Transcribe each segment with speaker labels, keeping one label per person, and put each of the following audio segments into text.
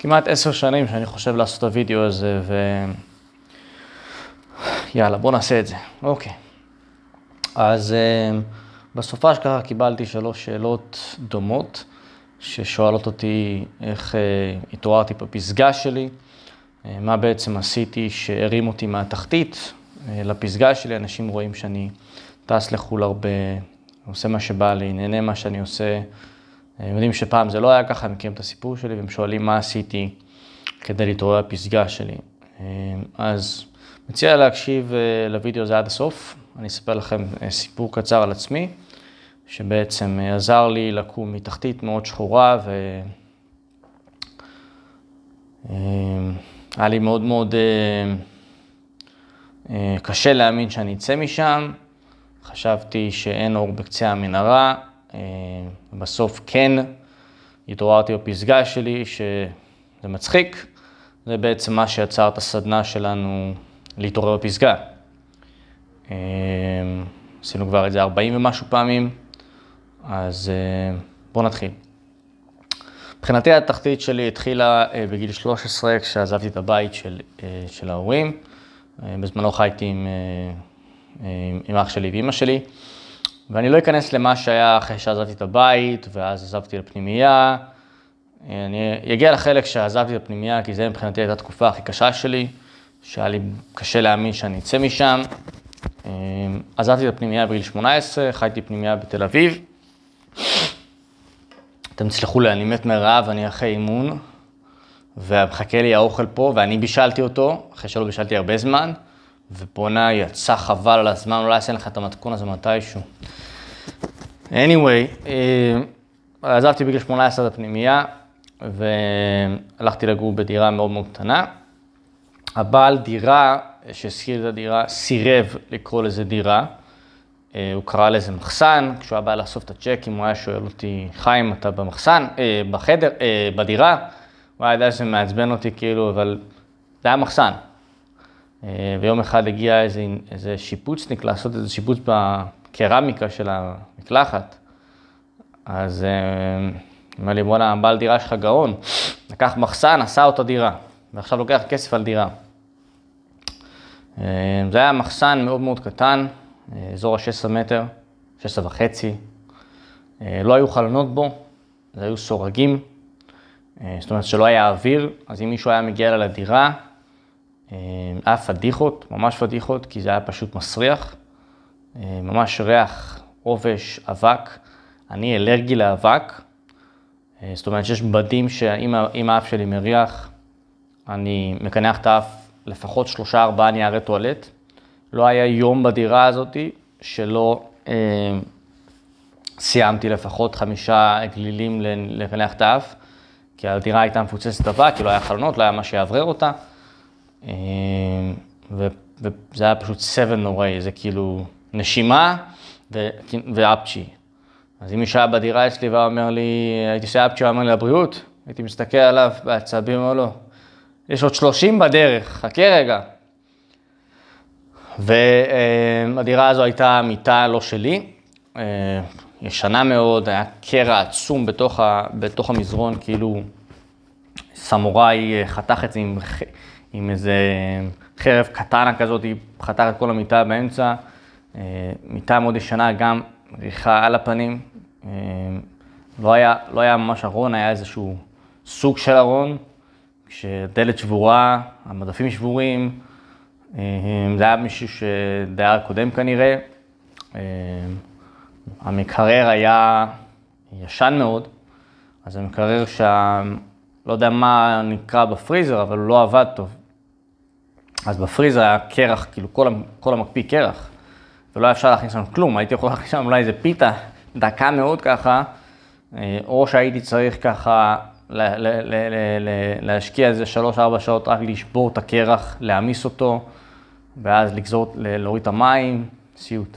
Speaker 1: כמעט 10 שנים שאני חושב לעשות את הוידאו הזה, יאללה, בוא נעשה את זה. אוקיי. אז בסופה שככה קיבלתי 3 שאלות דומות, ששואלות אותי איך התעוררתי בפסגה שלי, מה בעצם עשיתי שהרים אותי מהתחתית לפסגה שלי. אנשים רואים שאני טס לחול הרבה, עושה מה שבא לי, נהנה מה שאני עושה. הם יודעים שפעם זה לא היה ככה, הם מכירים את הסיפור שלי, והם שואלים מה עשיתי כדי להתעורר בפסגה שלי. אז מציע להקשיב לוידאו הזה עד הסוף. אני אספר לכם סיפור קצר על עצמי, שבעצם עזר לי לקום מתחתית מאוד שחורה, היה לי מאוד מאוד קשה להאמין שאני אצא משם. חשבתי שאין אור בקצה המנהרה, בסוף כן התעוררתי בפסגה שלי, שזה מצחיק. זה בעצם מה שיצר את הסדנה שלנו להתעורר בפסגה. עשינו כבר את זה 40 ומשהו פעמים, אז בואו נתחיל. מבחינתי התחתית שלי התחילה בגיל 13, כשעזבתי את הבית של ההורים. בזמנו חייתי עם אח שלי ואמא שלי, ואני לא אכנס למה שהיה אחרי שעזבתי את הבית, ואז עזבתי לפנימייה. אני אגיע לחלק שעזבתי לפנימייה, כי זה מבחינתי הייתה התקופה הכי קשה שלי, שהיה לי קשה להאמין שאני אצא משם. עזבתי לפנימייה בגיל 18, חייתי פנימייה בתל אביב. אתם תסלחו לי, אני מת מרעב, אני אחרי אימון, ומחכה לי האוכל פה, ואני בישלתי אותו, אחרי שלא בישלתי הרבה זמן, ובונה יצא חבל על הזמן, אולי אעשה לך את המתכון הזה מתישהו. anyway, עזבתי בגיל 18 לפנימייה, והלכתי לגור בדירה מאוד מאוד קטנה. הבעל דירה שהזכיר את הדירה סירב לקרוא לזה דירה, הוא קרא לזה מחסן. כשהוא היה בא לאסוף את הצ'קים, הוא היה שואל אותי, חיים, אתה במחסן, בחדר, בדירה? הוא היה יודע שזה מעצבן אותי כאילו, אבל זה היה מחסן. ויום אחד הגיע איזה שיפוצניק לעשות איזה שיפוץ בקרמיקה של המקלחת. אז אמר לי, בוא'נה, בעל דירה שלך גאון, לקח מחסן, עשה אותה דירה, ועכשיו לוקח כסף על דירה. זה היה מחסן מאוד מאוד קטן, אזור ה-16 מטר, 16.5. לא היו חלונות בו, זה היו סורגים, זאת אומרת שלא היה אוויר, אז אם מישהו היה מגיע לדירה, היה פדיחות, ממש פדיחות, כי זה היה פשוט מסריח, ממש ריח, עובש, אבק. אני אלרגי לאבק, זאת אומרת שיש בדים שאם האף שלי מריח, אני מקנח את האף לפחות 3-4 ניירי טואלט. לא היה יום בדירה הזאת שלא סיימתי לפחות 5 גלילים לקנח את האף, כי הדירה הייתה מפוצצת אבק, כי לא היה חלונות, לא היה מה שיעברר אותה. וזה היה פשוט סבל נוראי, זה כאילו נשימה ואפצ'י. אז אם מישהו היה בדירה אצלי ואומר לי, הייתי עושה אפצ'י, הוא אומר לי לבריאות, הייתי מסתכל עליו בעצבים או לא. יש עוד 30 בדרך, חכה רגע. והדירה הזו הייתה מיטה לא שלי, ישנה מאוד, היה קרע עצום בתוך המזרון, כאילו סמוראי חתך את זה עם איזה חרב קטנה כזאת, חתך את כל המיטה באמצע. מיטה מאוד ישנה, גם ריחה על הפנים. לא היה ממש ארון, היה איזשהו סוג של ארון, כשדלת שבורה, המדפים שבורים. זה היה מישהו שדייר קודם כנראה. המקרר היה ישן מאוד, אז המקרר לא יודע מה נקרא בפריזר, אבל הוא לא עבד טוב. אז בפריזר היה קרח, כאילו כל המקפיא קרח, ולא היה אפשר להכניס לנו כלום. הייתי יכול להכניס לנו אולי איזה פיתה, דקה מאוד ככה, או שהייתי צריך ככה להשקיע איזה 3-4 שעות רק לשבור את הקרח, להעמיס אותו, ואז להוריד את המים, סיוט.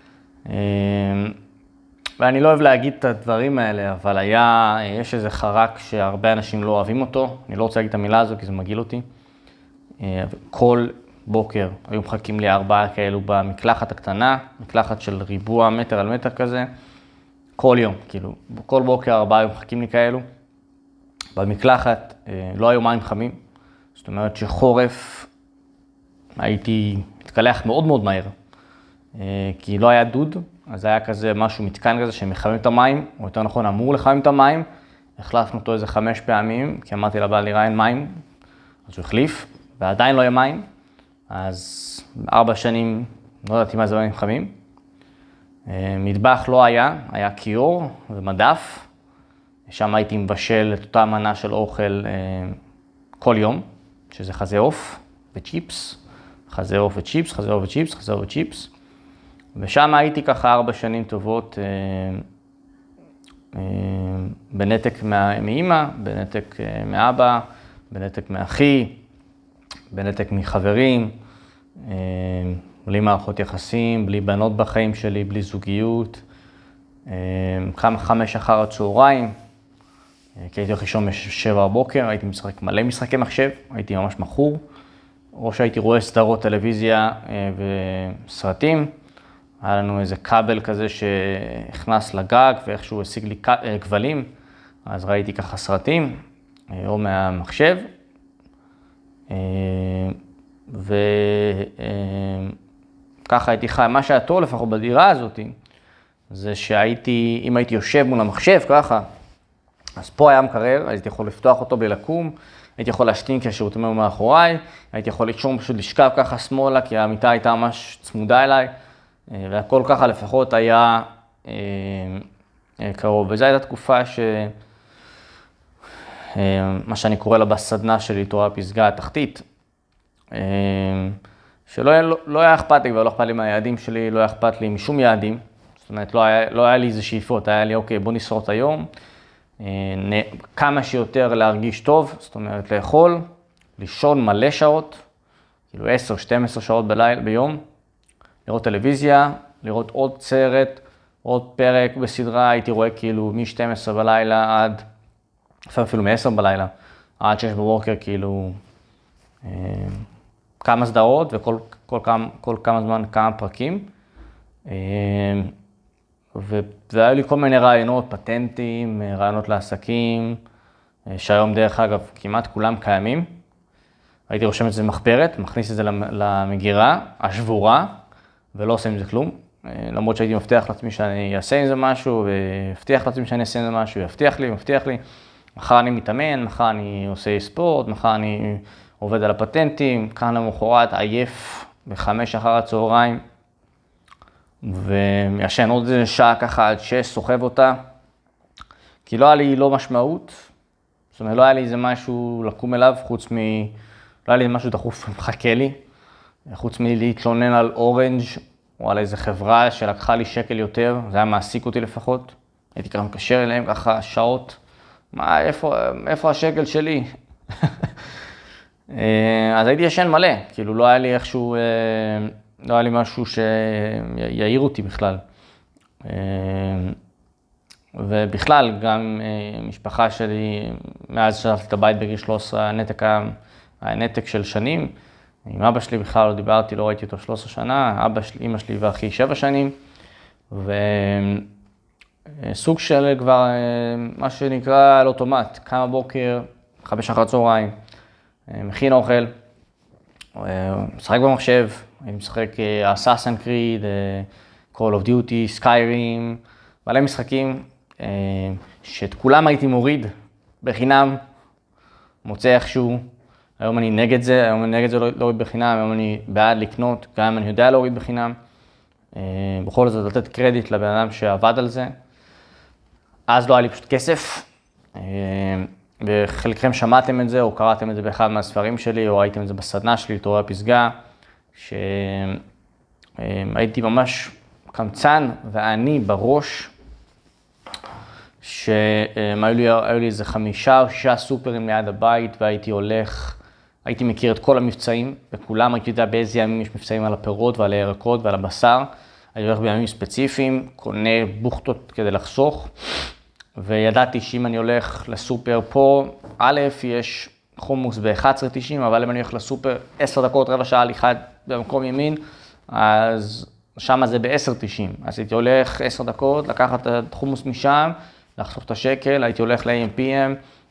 Speaker 1: ואני לא אוהב להגיד את הדברים האלה, אבל יש איזה חרק שהרבה אנשים לא אוהבים אותו. אני לא רוצה להגיד את המילה הזו כי זה מגעיל אותי. כל בוקר היו מחכים לי 4 כאלו במקלחת הקטנה, מקלחת של ריבוע מטר על מטר כזה. כל יום, כאילו, כל בוקר 4 היו מחכים לי כאלו. במקלחת לא היו מים חמים, זאת אומרת שחורף הייתי מתקלח מאוד מאוד מהר, כי לא היה דוד, אז היה כזה משהו, מתקן כזה שמחמם את המים, או יותר נכון אמור לחמם את המים, החלפנו אותו איזה 5 פעמים, כי אמרתי לבעל נראה אין מים, אז הוא החליף, ועדיין לא היה מים, אז 4 שנים לא ידעתי מה זה מים חמים. מטבח לא היה, היה כיור ומדף, שם הייתי מבשל את אותה מנה של אוכל כל יום, שזה חזה עוף וצ'יפס, חזה עוף וצ'יפס, חזה עוף וצ'יפס, חזה עוף וצ'יפס. ושם הייתי ככה 4 שנים טובות בנתק מאמא, בנתק מאבא, בנתק מאחי, בנתק מחברים, בלי מערכות יחסים, בלי בנות בחיים שלי, בלי זוגיות. 5 אחר הצהריים, כי הייתי הולך לישון ב7 בבוקר, הייתי משחק מלא משחקי מחשב, הייתי ממש מכור. או שהייתי רואה סדרות טלוויזיה וסרטים. היה לנו איזה כבל כזה שהכנס לגג ואיכשהו השיג לי כבלים, אז ראיתי ככה סרטים, או מהמחשב. וככה הייתי חי. מה שהיה טוב לפחות בדירה הזאת, זה אם הייתי יושב מול המחשב ככה, אז פה היה מקרר, הייתי יכול לפתוח אותו בלי לקום, הייתי יכול להשתין כי השירותים היו מאחוריי, הייתי יכול לישון פשוט לשכב ככה שמאלה, כי המיטה הייתה ממש צמודה אליי, והכל ככה לפחות היה קרוב. וזו הייתה תקופה מה שאני קורא לה בסדנה שלי, תורה פסגה התחתית, שלא היה אכפת לי, ולא אכפת לי מהיעדים שלי, לא היה אכפת לי משום יעדים, זאת אומרת, לא היה לי איזה שאיפות, היה לי, אוקיי, בוא נשרוד את היום, כמה שיותר להרגיש טוב, זאת אומרת, לאכול, לישון מלא שעות, כאילו 10-12 שעות ביום, לראות טלוויזיה, לראות עוד סרט, עוד פרק בסדרה, הייתי רואה כאילו מ-12 בלילה עד, אפילו מ-10 בלילה, עד 6 בבוקר, כאילו, כמה סדרות וכל כמה זמן כמה פרקים. והיו לי כל מיני רעיונות, פטנטים, רעיונות לעסקים, שהיום דרך אגב כמעט כולם קיימים. הייתי רושם את זה במחברת, מכניס את זה למגירה השבורה, ולא עושה עם זה כלום. למרות שהייתי מבטיח לעצמי שאני אעשה עם זה משהו, והבטיח לעצמי שאני אעשה עם זה משהו, מבטיח לי. מחר אני מתאמן, מחר אני עושה ספורט, מחר אני עובד על הפטנטים, כאן למחרת עייף ב5 אחר הצהריים, וישן עוד איזה שעה ככה עד 6, סוחב אותה, כי לא היה לי לא משמעות, זאת אומרת, לא היה לי איזה משהו לקום אליו, לא היה לי משהו דחוף מחכה לי, חוץ מלהתלונן על אורנג' או על איזה חברה שלקחה לי שקל יותר, זה היה מעסיק אותי לפחות, הייתי ככה מקשר אליהם ככה שעות, איפה השקל שלי? אז הייתי ישן מלא, כאילו לא היה לי איכשהו, לא היה לי משהו שיעיר אותי בכלל. ובכלל, גם משפחה שלי, מאז שעזבתי את הבית בגיל 13, הנתק של שנים. עם אבא שלי בכלל לא דיברתי, לא ראיתי אותו 13 שנה, אמא שלי ואחי 7 שנים. וסוג של כבר, מה שנקרא על אוטומט, קם בבוקר, 5 אחר הצהריים, מכין אוכל, משחק במחשב, אני משחק Assassin's Creed, Call of Duty, Skyrim, מלא משחקים שאת כולם הייתי מוריד בחינם, מוצא איכשהו. היום אני נגד זה, להוריד בחינם, היום אני בעד לקנות, גם אם אני יודע להוריד בחינם. בכל זאת לתת קרדיט לבן אדם שעבד על זה. אז לא היה לי פשוט כסף. וחלקכם שמעתם את זה, או קראתם את זה באחד מהספרים שלי, או ראיתם את זה בסדנה שלי, תורה פסגה, שהייתי ממש קמצן ועני בראש, שהיו לי איזה 5 או 6 סופרים ליד הבית, והייתי הולך, הייתי מכיר את כל המבצעים, וכולם הייתי יודע באיזה ימים יש מבצעים על הפירות ועל הירקות ועל הבשר. הייתי הולך בימים ספציפיים, קונה בוכטות כדי לחסוך, וידעתי שאם אני הולך לסופר פה, א', יש חומוס ב-11.90, אבל אם אני הולך לסופר 10 דקות, רבע שעה הליכה במקום ימין, אז שם זה ב-10.90. אז הייתי הולך 10 דקות, לקחת את החומוס משם, לחסוך את השקל, הייתי הולך ל-AMPM,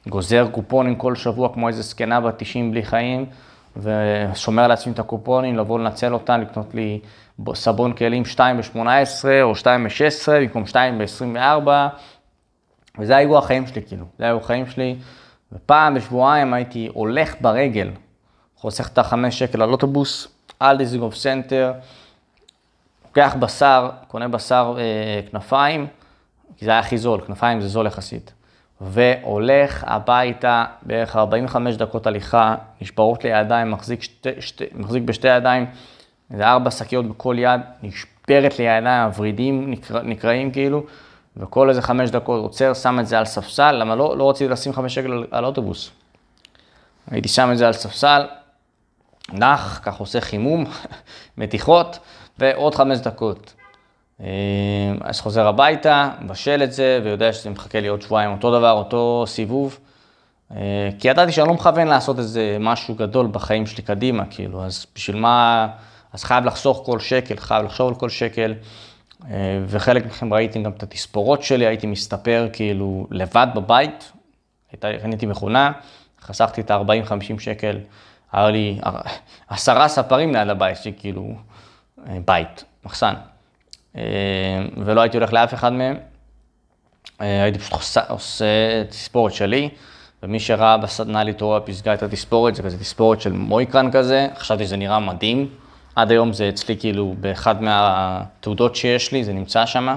Speaker 1: גוזר קופונים כל שבוע כמו איזה סקנה בת 90 בלי חיים, ושומר לעצמי את הקופונים, לבוא לנצל אותם, לקנות לי סבון כלים 2 ב-18 או 2 ב-16, במקום 2 ב-24, וזה היו החיים שלי כאילו, זה היו החיים שלי, ופעם בשבועיים הייתי הולך ברגל, חוסך את ה5 שקל על אוטובוס, על דיזינגוף סנטר, לוקח בשר, קונה בשר כנפיים, כי זה היה הכי זול, כנפיים זה זול יחסית. והולך הביתה בערך 45 דקות הליכה, נשברות לי הידיים, מחזיק בשתי ידיים, זה 4 שקיות בכל יד, נשברת לי הידיים, הוורידים נקראים כאילו, וכל איזה 5 דקות עוצר, שם את זה על ספסל, למה לא רציתי לשים 5 שקל על אוטובוס. הייתי שם את זה על ספסל, נח, כך עושה חימום, מתיחות, ועוד 5 דקות. אז חוזר הביתה, בשל את זה, ויודע שזה מחכה לי עוד שבועיים, אותו דבר, אותו סיבוב. כי ידעתי שאני לא מכוון לעשות איזה משהו גדול בחיים שלי קדימה, כאילו, אז בשביל מה, אז חייב לחסוך כל שקל, חייב לחשוב על כל שקל, וחלק מכם ראיתם גם את התספורות שלי, הייתי מסתפר כאילו לבד בבית, קניתי מכונה, חסכתי את ה-40-50 שקל, היה לי 10 ספרים ליד הבית שלי, כאילו, בית, מחסן. ולא הייתי הולך לאף אחד מהם, הייתי פשוט עושה תספורת שלי, ומי שראה בסדנה לתורה פסגה את התספורת, זה כזה תספורת של מויקרן כזה, חשבתי שזה נראה מדהים, עד היום זה אצלי כאילו באחד מהתעודות שיש לי, זה נמצא שם,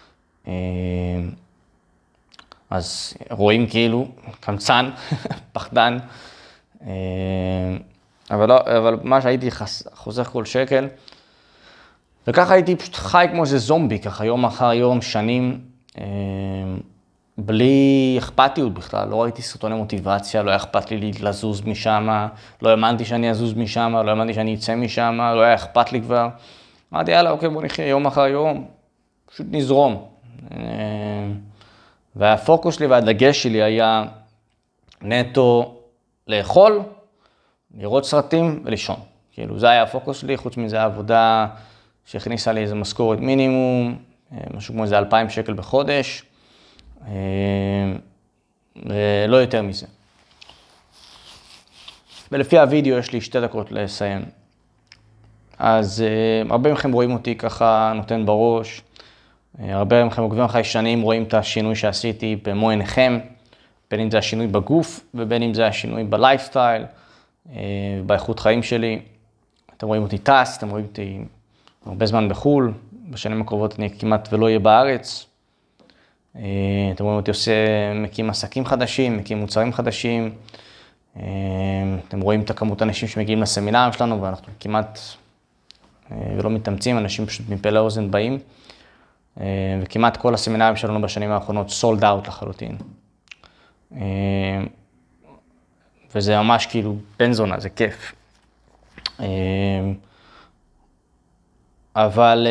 Speaker 1: אז רואים כאילו קמצן, פחדן, אבל מה שהייתי חוסך כל שקל, וככה הייתי פשוט חי כמו איזה זומבי, ככה יום אחר יום, שנים, בלי אכפתיות בכלל, לא ראיתי סרטוני מוטיבציה, לא היה אכפת לי לזוז משם, לא האמנתי שאני אזוז משם, לא האמנתי שאני אצא משם, לא היה אכפת לי כבר. אמרתי, יאללה, אוקיי, בוא נחיה יום אחר יום, פשוט נזרום. והפוקוס שלי והדגש שלי היה נטו לאכול, לראות סרטים ולישון. כאילו, זה היה הפוקוס שלי, חוץ מזה העבודה שהכניסה לי איזה משכורת מינימום, משהו כמו איזה 2,000 שקל בחודש, ולא יותר מזה. ולפי הוידאו יש לי 2 דקות לסיים. אז הרבה מכם רואים אותי ככה נותן בראש, הרבה מכם עוקבים אחרי שנים רואים את השינוי שעשיתי במו עיניכם, בין אם זה השינוי בגוף ובין אם זה השינוי בלייפסטייל, באיכות חיים שלי. אתם רואים אותי טס, אתם רואים אותי הרבה זמן בחול, בשנים הקרובות אני כמעט ולא אהיה בארץ. אתם רואים אותי מקים עסקים חדשים, מקים מוצרים חדשים. אתם רואים את הכמות האנשים שמגיעים לסמינרים שלנו, ואנחנו כמעט ולא מתאמצים, אנשים פשוט מפה לאוזן באים. וכמעט כל הסמינרים שלנו בשנים האחרונות סולד אאוט לחלוטין. וזה ממש כאילו בן זונה, זה כיף. אבל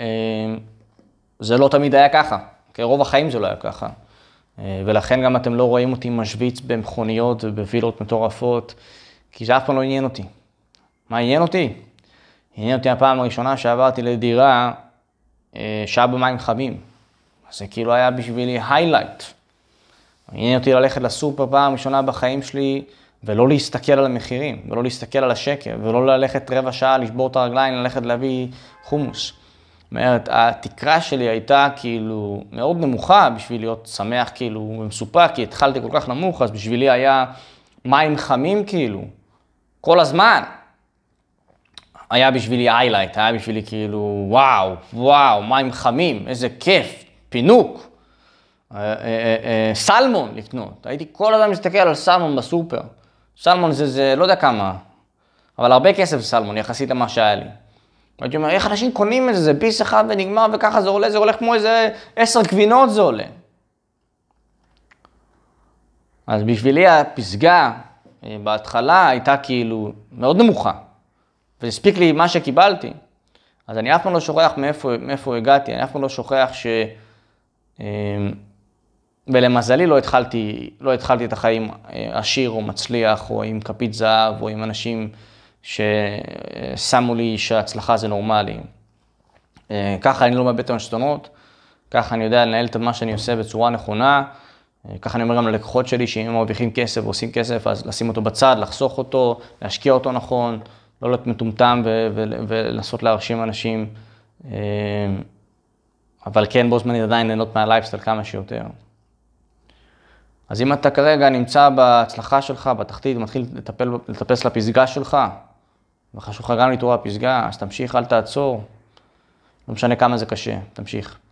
Speaker 1: זה לא תמיד היה ככה, כי רוב החיים זה לא היה ככה. ולכן גם אתם לא רואים אותי משוויץ במכוניות ובווילות מטורפות, כי זה אף פעם לא עניין אותי. מה עניין אותי? עניין אותי הפעם הראשונה שעברתי לדירה, שעה במים חמים. אז זה כאילו היה בשבילי היילייט. עניין אותי ללכת לסופר פעם ראשונה בחיים שלי, ולא להסתכל על המחירים, ולא להסתכל על השקל, ולא ללכת רבע שעה, לשבור את הרגליים, ללכת להביא חומוס. זאת אומרת, התקרה שלי הייתה כאילו מאוד נמוכה בשביל להיות שמח כאילו ומסופק, כי התחלתי כל כך נמוך, אז בשבילי היה מים חמים כאילו, כל הזמן. היה בשבילי היילייט, היה בשבילי כאילו וואו, מים חמים, איזה כיף, פינוק. סלמון לקנות, הייתי כל הזמן מסתכל על סלמון בסופר. סלמון זה לא יודע כמה, אבל הרבה כסף זה סלמון, יחסית למה שהיה לי. הייתי אומר, איך אנשים קונים את זה? זה ביס אחד ונגמר וככה זה עולה, זה הולך כמו איזה 10 גבינות זה עולה. אז בשבילי הפסגה בהתחלה הייתה כאילו מאוד נמוכה, והספיק לי מה שקיבלתי. אז אני אף פעם לא שוכח מאיפה הגעתי, אני אף פעם לא שוכח ולמזלי לא התחלתי את החיים עשיר או מצליח, או עם כפית זהב, או עם אנשים ששמו לי שההצלחה זה נורמלי. ככה אני לא מאבד את המשתנות, ככה אני יודע לנהל את מה שאני עושה בצורה נכונה, ככה אני אומר גם ללקוחות שלי, שאם הם מרוויחים כסף ועושים כסף, אז לשים אותו בצד, לחסוך אותו, להשקיע אותו נכון, לא להיות מטומטם ולנסות להרשים אנשים, אבל כן בו זמנית עדיין ליהנות מהלייפסטייל כמה שיותר. אז אם אתה כרגע נמצא בהצלחה שלך, בתחתית, ומתחיל לטפס לפסגה שלך, וחשוב לך גם להתעורר הפסגה, אז תמשיך, אל תעצור. לא משנה כמה זה קשה, תמשיך.